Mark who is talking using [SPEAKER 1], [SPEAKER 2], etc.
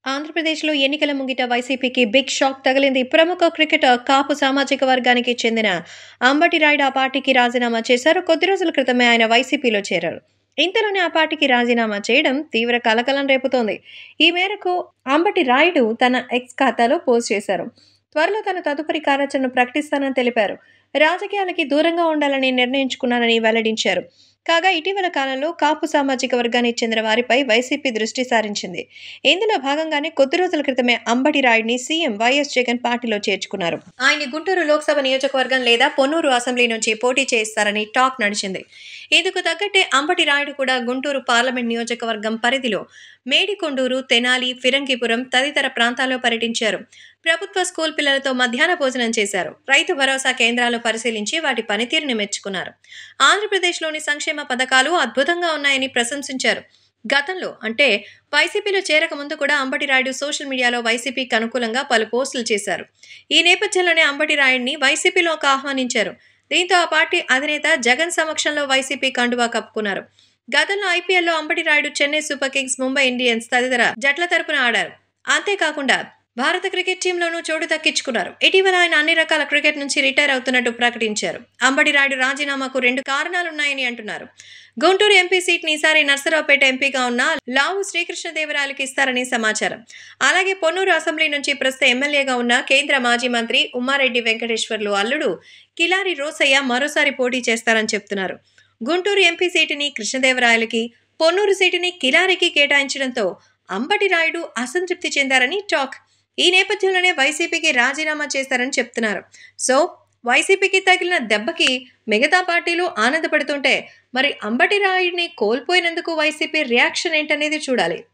[SPEAKER 1] ఆంధ్రప్రదేశ్‌లో ఎన్నికల ముంగిట వైసీపీకి బిగ్ షాక్ తగిలింది. ప్రముఖ క్రికెటర్ కాపు సామాజిక వర్గానికి చెందిన అంబటి రాయుడు ఆ పార్టీకి రాజీనామా చేశారు. కొద్ది రోజుల క్రితమే ఆయన వైసీపీలో చేరారు. ఇంతలోనే ఆ పార్టీకి రాజీనామా చేయడం తీవ్ర కలకలం రేపుతోంది. ఈ మేరకు అంబటి రాయుడు తన ఎక్స్ ఖాతాలో పోస్ట్ చేశారు. త్వరలో తన తదుపరి కార్యాచరణను ప్రకటిస్తానని తెలిపారు. రాజకీయాలకి దూరంగా ఉండాలని నిర్ణయించుకున్నానని వెల్లడించారు. కాగా ఇటీవల కాలంలో కాపు సామాజిక వర్గానికి చెందిన వారిపై వైసీపీ దృష్టి సారించింది. ఇందులో భాగంగానే కొద్ది రోజుల క్రితమే అంబటి రాయుడిని సీఎం వైఎస్ జగన్ పార్టీలో చేర్చుకున్నారు. ఆయన్ని గుంటూరు లోక్సభ నియోజకవర్గం లేదా పొన్నూరు అసెంబ్లీ నుంచి పోటీ చేయిస్తారని టాక్ నడిచింది. ఇందుకు తగ్గట్టే అంబటి రాయుడు కూడా గుంటూరు పార్లమెంట్ నియోజకవర్గం పరిధిలో మేడికొండూరు, తెనాలి, ఫిరంగిపురం తదితర ప్రాంతాల్లో పర్యటించారు. ప్రభుత్వ స్కూల్ పిల్లలతో మధ్యాహ్న భోజనం చేశారు. రైతు భరోసా కేంద్రాలు పరిశీలించి వాటి పనితీరుని మెచ్చుకున్నారు. ఆంధ్రప్రదేశ్లోని సంక్షేమ పథకాలు అద్భుతంగా ఉన్నాయని ప్రశంసించారు. గతంలో అంటే వైసీపీలో చేరక ముందు కూడా అంబటి రాయుడు సోషల్ మీడియాలో వైసీపీకి అనుకూలంగా పలు పోస్టులు చేశారు. ఈ నేపథ్యంలోనే అంబటి రాయుడిని వైసీపీలోకి ఆహ్వానించారు. దీంతో ఆ పార్టీ అధినేత జగన్ సమక్షంలో వైసీపీ కండువా కప్పుకున్నారు. గతంలో ఐపీఎల్లో Ambati Rayudu Chennai super kings, Mumbai Indians తదితర జట్ల తరపున ఆడారు. అంతేకాకుండా భారత క్రికెట్ టీంలోనూ చోటు దక్కించుకున్నారు. ఇటీవల ఆయన అన్ని రకాల క్రికెట్ నుంచి రిటైర్ అవుతున్నట్టు ప్రకటించారు. అంబటి రాయుడు రాజీనామాకు 2 కారణాలున్నాయని అంటున్నారు. గుంటూరు ఎంపీ సీట్ని ఈసారి నర్సరావుపేట ఎంపీగా ఉన్న లావు శ్రీకృష్ణదేవరాయలకు ఇస్తారని సమాచారం. అలాగే పొన్నూరు అసెంబ్లీ నుంచి ప్రస్తుత ఎమ్మెల్యేగా ఉన్న కేంద్ర మాజీ మంత్రి ఉమ్మారెడ్డి వెంకటేశ్వర్లు అల్లుడు కిలారి రోసయ్య మరోసారి పోటీ చేస్తారని చెప్తున్నారు. గుంటూరు ఎంపీ సీటుని కృష్ణదేవరాయలకి, పొన్నూరు సీటుని కిలారికి కేటాయించడంతో అంబటి రాయుడు అసంతృప్తి చెందారని టాక్. ఈ నేపథ్యంలోనే వైసీపీకి రాజీనామా చేశారని చెప్తున్నారు. సో వైసీపీకి తగిలిన దెబ్బకి మిగతా పార్టీలు ఆనందపడుతుంటే మరి అంబటి రాయుడిని కోల్పోయినందుకు వైసీపీ రియాక్షన్ ఏంటనేది చూడాలి.